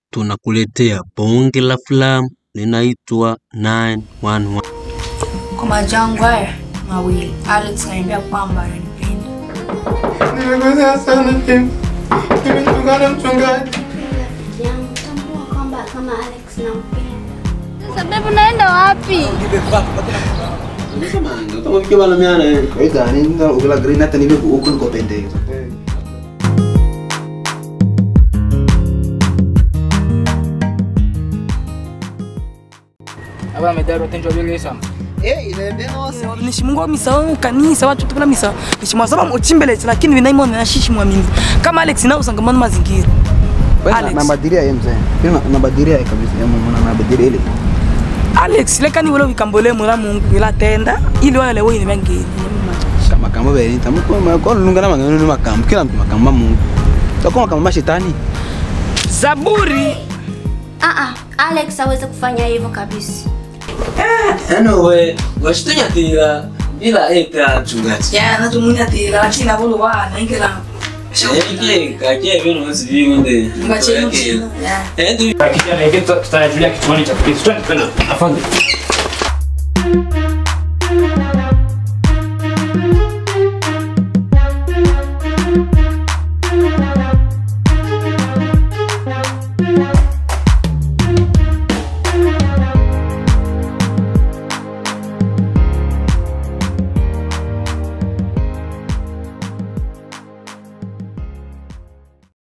tunakuletea bonge la filamu linaitwa 911. Kwa majangu haya mawili, Alex ananiambia kwamba ananipenda. Nimekosea sana Tim. Nimechungana mchungaji. Tambua kwamba kama Alex nampenda. Sasa babe unaenda wapi? Utamufikia bana miana yeye. Ega nenda ugala green hata nibe huko niko pendeza. Aba medaro tenjo bile sama. Nishimungu misa kanisa watu tukuna misa nishimwazaba mochimbele lakini vinaimona na shishi muamini kama Alex na usangamano mazingira Alex nabadilia yeye mzee pia nabadilia yeye kabisa yeye mbona nabadilia ile Alex lekani wala vikambole mura Mungu ila tenda ili wale leo ni bangi kama kama bele nitamuko kwa lunga na mangano ni makam kila mtu makamba Mungu takoma kama mashetani Zaburi Alex hawezi kufanya hivyo kabisa. Anyway, washtunya tira bila eta mchungaji. ya na tumunya tira lakini nabolo wana ingela Kake vino wasivi wende. Ngache Kijana yetu tutajulia kitu cha Kristo. Afande.